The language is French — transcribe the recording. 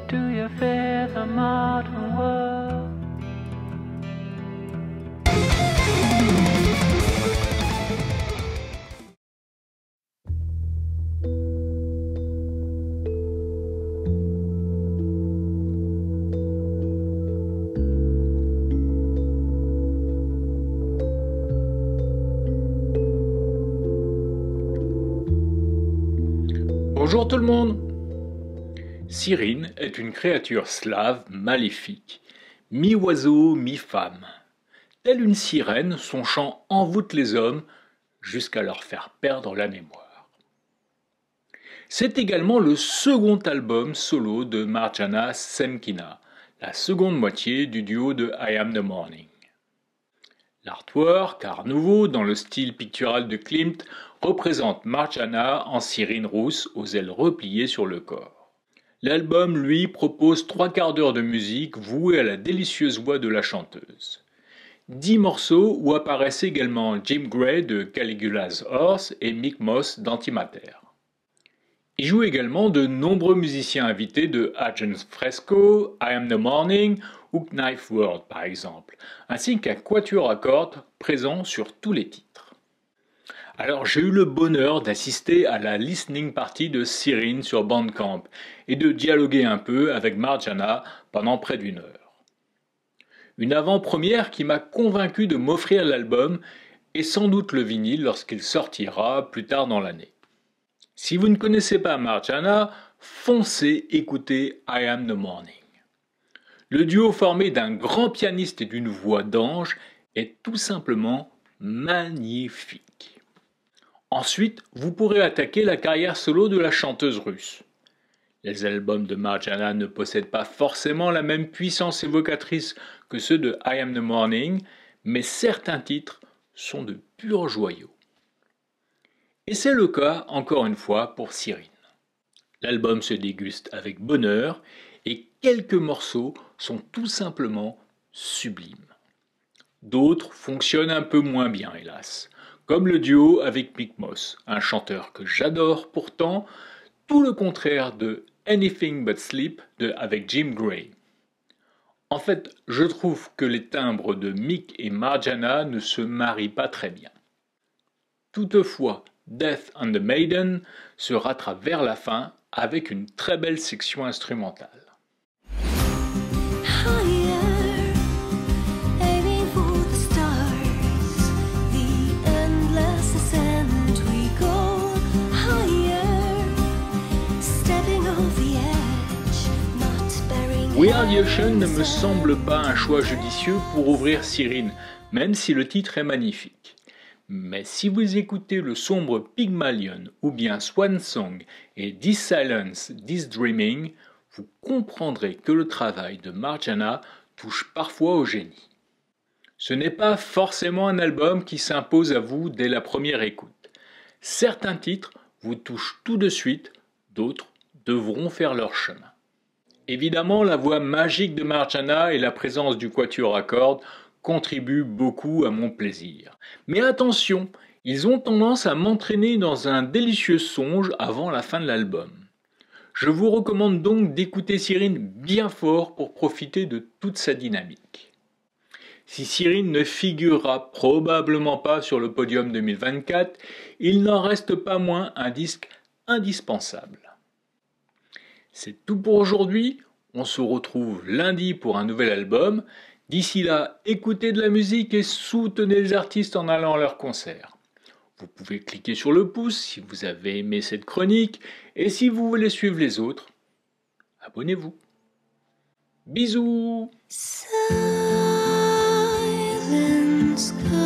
do you fear the modern world? Bonjour tout le monde. Cyrine est une créature slave maléfique, mi-oiseau, mi-femme. Telle une sirène, son chant envoûte les hommes jusqu'à leur faire perdre la mémoire. C'est également le second album solo de Marjana Semkina, la seconde moitié du duo de I Am the Morning. L'artwork, art nouveau dans le style pictural de Klimt, représente Marjana en sirène rousse aux ailes repliées sur le corps. L'album, lui, propose 3/4 d'heure de musique vouée à la délicieuse voix de la chanteuse. 10 morceaux où apparaissent également Jim Gray de Caligula's Horse et Mick Moss d'Antimatter. Il joue également de nombreux musiciens invités de Agent Fresco, I Am the Morning ou Knife World par exemple, ainsi qu'un quatuor à cordes présent sur tous les titres. Alors j'ai eu le bonheur d'assister à la listening party de Cyrine sur Bandcamp et de dialoguer un peu avec Marjana pendant près d'1 heure. Une avant-première qui m'a convaincu de m'offrir l'album et sans doute le vinyle lorsqu'il sortira plus tard dans l'année. Si vous ne connaissez pas Marjana, foncez écouter I Am the Morning. Le duo formé d'un grand pianiste et d'une voix d'ange est tout simplement magnifique. Ensuite, vous pourrez attaquer la carrière solo de la chanteuse russe. Les albums de Marjana ne possèdent pas forcément la même puissance évocatrice que ceux de I Am the Morning, mais certains titres sont de purs joyaux. Et c'est le cas, encore une fois, pour Cyrine. L'album se déguste avec bonheur et quelques morceaux sont tout simplement sublimes. D'autres fonctionnent un peu moins bien, hélas, comme le duo avec Mick Moss, un chanteur que j'adore pourtant, tout le contraire de Anything But Sleep avec Jim Gray. En fait, je trouve que les timbres de Mick et Marjana ne se marient pas très bien. Toutefois, Death on the Maiden se rattrape vers la fin avec une très belle section instrumentale. We Are the Ocean ne me semble pas un choix judicieux pour ouvrir Cyrine, même si le titre est magnifique. Mais si vous écoutez le sombre Pygmalion ou bien Swan Song et This Silence, This Dreaming, vous comprendrez que le travail de Marjana touche parfois au génie. Ce n'est pas forcément un album qui s'impose à vous dès la première écoute. Certains titres vous touchent tout de suite, d'autres devront faire leur chemin. Évidemment, la voix magique de Marjana et la présence du quatuor à cordes contribuent beaucoup à mon plaisir. Mais attention, ils ont tendance à m'entraîner dans un délicieux songe avant la fin de l'album. Je vous recommande donc d'écouter Cyrine bien fort pour profiter de toute sa dynamique. Si Cyrine ne figurera probablement pas sur le podium 2024, il n'en reste pas moins un disque indispensable. C'est tout pour aujourd'hui, on se retrouve lundi pour un nouvel album. D'ici là, écoutez de la musique et soutenez les artistes en allant à leurs concerts. Vous pouvez cliquer sur le pouce si vous avez aimé cette chronique et si vous voulez suivre les autres, abonnez-vous. Bisous! Silence.